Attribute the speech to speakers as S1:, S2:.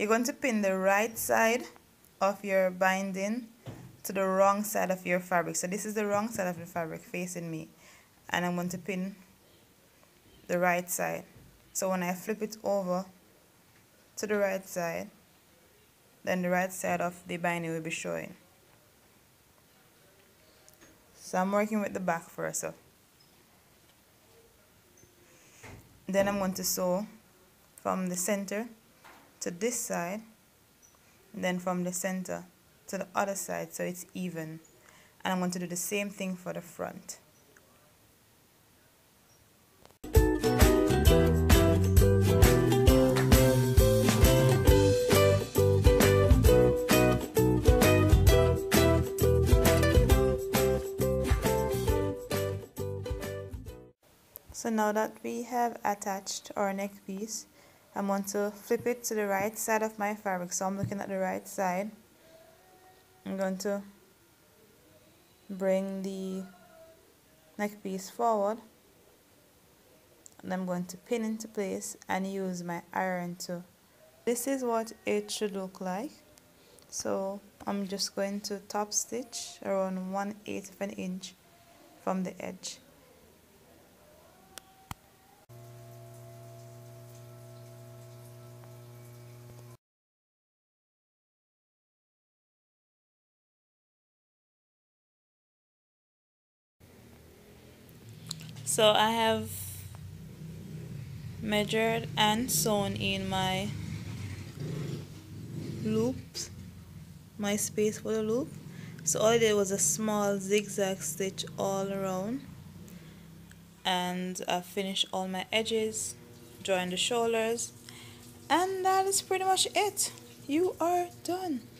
S1: You're going to pin the right side of your binding to the wrong side of your fabric. So this is the wrong side of the fabric facing me, and I'm going to pin the right side. So when I flip it over to the right side, then the right side of the binding will be showing. So I'm working with the back first. So then I'm going to sew from the center to this side, and then from the center to the other side so it's even. And I'm going to do the same thing for the front. So now that we have attached our neck piece, I'm going to flip it to the right side of my fabric. So I'm looking at the right side. I'm going to bring the neck piece forward, and I'm going to pin into place and use my iron tool. This is what it should look like. So I'm just going to top stitch around 1/8 of an inch from the edge. So I have measured and sewn in my loops, my space for the loop. So all I did was a small zigzag stitch all around, and I finished all my edges, joined the shoulders, and that is pretty much it. You are done.